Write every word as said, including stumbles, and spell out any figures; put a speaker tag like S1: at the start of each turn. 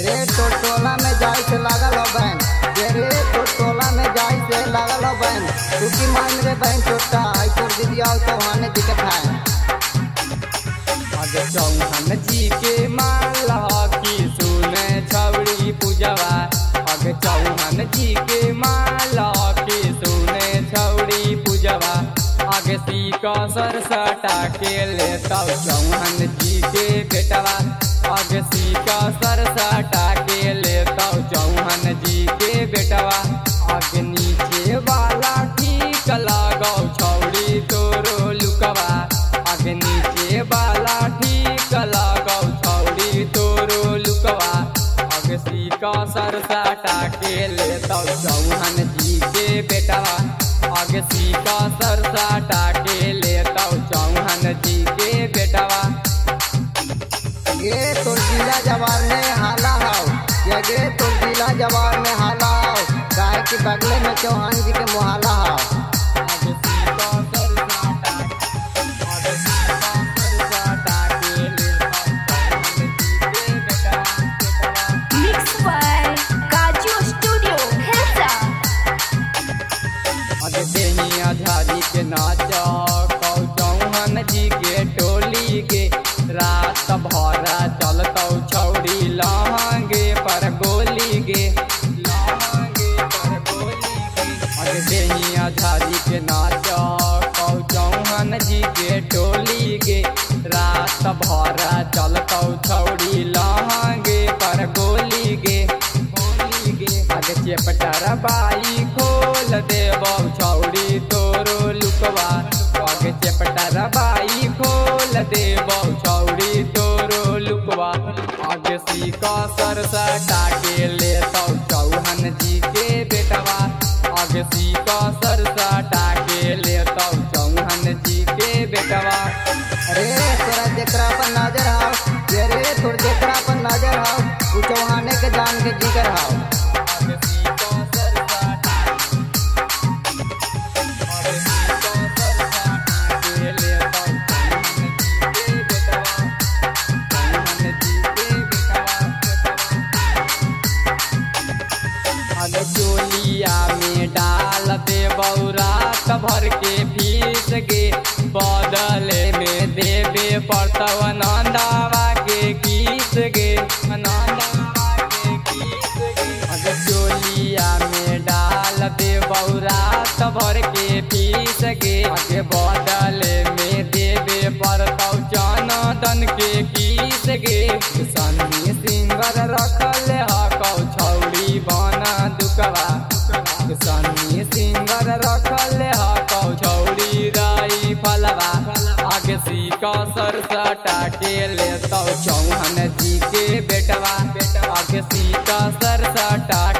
S1: रे तो टोला में जाए से लागल हो बहन, रे तो टोला में जाए से लागल हो बहन, तू की मान रे बहन छोटा आई तोर दीदी आओ तो हाने दिक्कत है।
S2: आगे चौहान जी के माला की सुने छौड़ी पूजवा, आगे चौहान जी के माला की सुने छौड़ी पूजवा, आगे सीका सर सटा के ले तब चौहान जी के बेटवा, आगे सीका सर सटा के ले तब चौहान जी के बेटवा, आगे नीचे वाला ठीक लगाओ छौड़ी तोरो लुकवा, आगे नीचे वाला ठीक लगाओ छौड़ी तोरो लुकवा, आगे सीका सर सटा के ले तब चौहान जी के बेटवा, आगे सीका सर सटा के ले तब चौहान जी के बेटवा।
S1: ये तो जिला जवार में हाला हाउ, ये गे तो जिला जवार में हाला हाउ, गाय के बगले में चौहान जी के मोहल्ला हाउ।
S2: आगे सीका सर सटा, आगे सीका सर सटा के ले तब चौहान जी के बेटवा, बेटवा।
S3: Mixed by Kaju Studio, Hilsa.
S2: आगे देहिया झाड़ी के नाचा कौ चौहान जी के टोली गे, रात भरा चलतौ छौड़ी लहंगे पर गोली गे, लहंगे पर गोली गे। आगे देहिया झाड़ी के नाचा कौ चौहान जी के टोली गे, रात भरा चलतौ छौड़ी लहंगे पर गोली गे, गोली गे। आगे चेपटर बाई खोल देबौ छौड़ी तोरो लुकवा, आगे चेपटर बाई खोल देबौ छौड़ी तोरो लुकवा, आगे सीका सर सटा के ले तौ चौहान जी के बेटवा, आगे सीका सर सटा के ले तौ चौहान जी के बेटवा।
S1: अरे तोरा जेकरा पर नजर हाउ, ये रे तोर जेकरा पर नजर हाउ, तू चौहाने के जान के जिगर हाउ।
S2: आगे सीका सर सटा, आगे सीका सर सटा के ले तौ चौहान जी के बेटवा, चौहान जी के बेटवा, बेटवा। आगे चोलिया में डाल देबौ रात भर के फीस गे, बदले में देबे पड़तौ नंदावा के किस गे, नंदावा के किस गे। आगे चोलिया में डाल देबौ रात भर के फीस गे, आगे बदले में देबे पड़तौ चंदन के किस गे। सन्नी सिंगर रखल हकौ छौड़ी बना दुकवा, सन्नी सिंगर रखल हकौ छौड़ी राई फलवा, आगे सीका सर सटा के ले तौ चौहान जी के बेटवा, आगे सीका सर सटा